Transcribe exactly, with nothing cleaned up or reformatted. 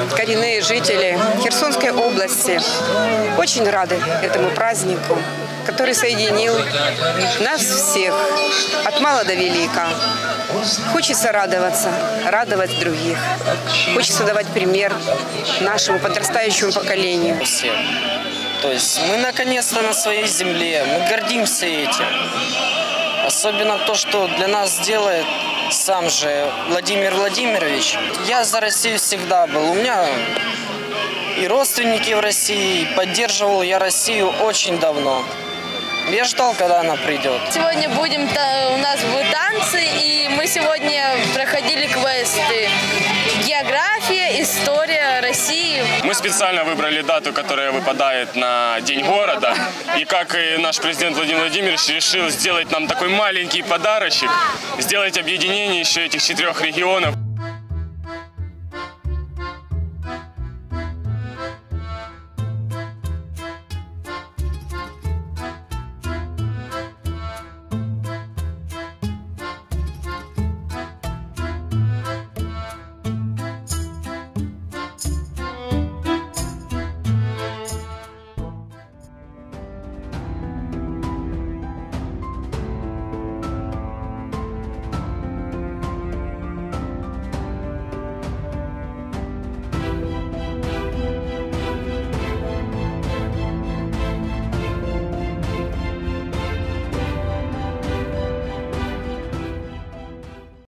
коренные жители Херсонской области очень рады этому празднику, который соединил нас всех, от мала до велика. Хочется радоваться, радовать других. Хочется давать пример нашему подрастающему поколению. То есть мы наконец-то на своей земле, мы гордимся этим. Особенно то, что для нас делает сам же Владимир Владимирович. Я за Россию всегда был. У меня и родственники в России, поддерживал я Россию очень давно. Я ждал, когда она придет. Сегодня будем, у нас будут танцы, и мы сегодня проходили квесты. География, история России. Мы специально выбрали дату, которая выпадает на День города. И как и наш президент Владимир Владимирович решил сделать нам такой маленький подарочек, сделать объединение еще этих четырех регионов.